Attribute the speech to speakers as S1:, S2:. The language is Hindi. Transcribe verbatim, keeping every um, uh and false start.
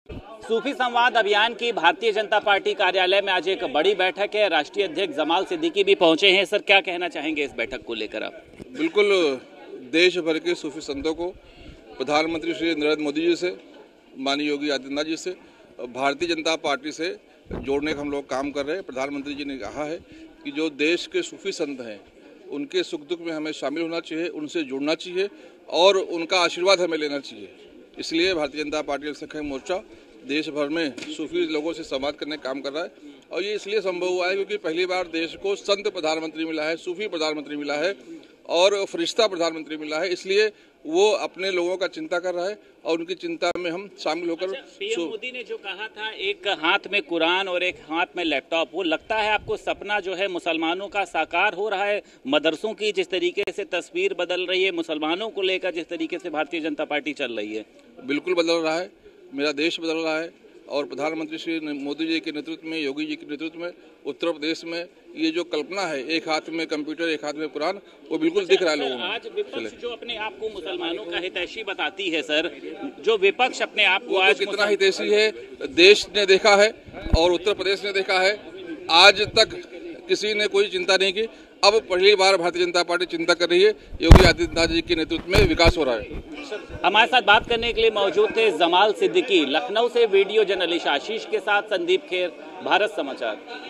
S1: सूफी संवाद अभियान की भारतीय जनता पार्टी कार्यालय में आज एक बड़ी बैठक है। राष्ट्रीय अध्यक्ष जमाल सिद्दीकी भी पहुंचे हैं। सर, क्या कहना चाहेंगे इस बैठक को लेकर आप?
S2: बिल्कुल, देश भर के सूफी संतों को प्रधानमंत्री श्री नरेंद्र मोदी जी से, माननीय योगी आदित्यनाथ जी से, भारतीय जनता पार्टी से जोड़ने का हम लोग काम कर रहे हैं। प्रधानमंत्री जी ने कहा है कि जो देश के सूफी संत हैं उनके सुख दुख में हमें शामिल होना चाहिए, उनसे जुड़ना चाहिए और उनका आशीर्वाद हमें लेना चाहिए। इसलिए भारतीय जनता पार्टी अल्पसंख्यक मोर्चा देश भर में सूफी लोगों से संवाद करने का काम कर रहा है। और ये इसलिए संभव हुआ है क्योंकि पहली बार देश को संत प्रधानमंत्री मिला है, सूफी प्रधानमंत्री मिला है और फरिश्ता प्रधानमंत्री मिला है। इसलिए वो अपने लोगों का चिंता कर रहा है और उनकी चिंता में हम शामिल होकर।
S1: अच्छा, पीएम मोदी ने जो कहा था एक हाथ में कुरान और एक हाथ में लैपटॉप, वो लगता है आपको सपना जो है मुसलमानों का साकार हो रहा है? मदरसों की जिस तरीके से तस्वीर बदल रही है, मुसलमानों को लेकर जिस तरीके से भारतीय जनता पार्टी चल रही है।
S2: बिल्कुल बदल रहा है, मेरा देश बदल रहा है और प्रधानमंत्री श्री मोदी जी के नेतृत्व में, योगी जी के नेतृत्व में उत्तर प्रदेश में ये जो कल्पना है, एक हाथ में कंप्यूटर एक हाथ में कुरान, वो बिल्कुल दिख रहा है लोगों में।
S1: आज विपक्ष जो अपने आप को मुसलमानों का हितैषी बताती है, सर, जो विपक्ष अपने आप को आज
S2: कितना हितैषी है देश ने देखा है और उत्तर प्रदेश ने देखा है। आज तक किसी ने कोई चिंता नहीं की, अब पहली बार भारतीय जनता पार्टी चिंता कर रही है। योगी आदित्यनाथ जी के नेतृत्व में विकास हो रहा है।
S1: हमारे साथ बात करने के लिए मौजूद थे जमाल सिद्दीकी। लखनऊ से वीडियो जर्नलिस्ट आशीष के साथ संदीप खेर, भारत समाचार।